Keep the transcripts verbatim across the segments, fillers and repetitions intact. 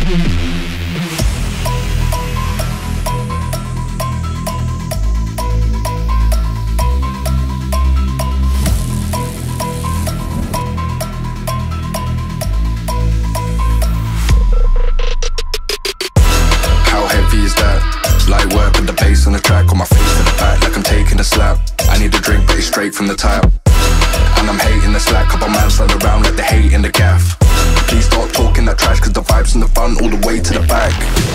Light work with the bass on the track, on my face to the back like I'm taking a slap. I need a drink but it's straight from the tap, and I'm hating the slack. Couple man slide around like they hate in the gaff. Please stop talking that trash, cause the vibes in the front all the way to the back.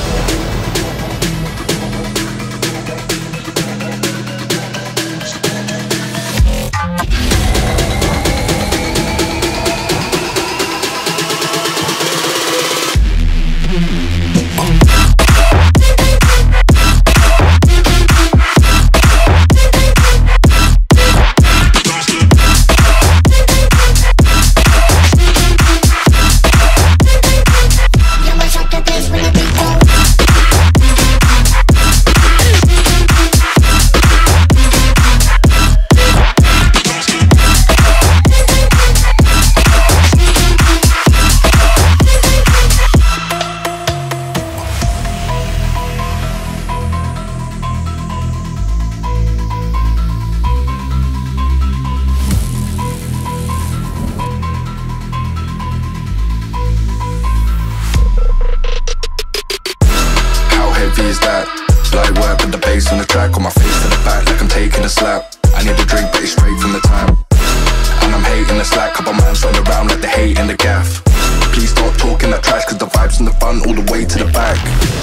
Is that light work with the bass on the track, on my face to the back like I'm taking a slap. I need a drink but it's straight from the tap, and I'm hating the slack. Couple man slide around like they hate in the gaff. Please stop talking that trash, cause the vibes in the front all the way to the back.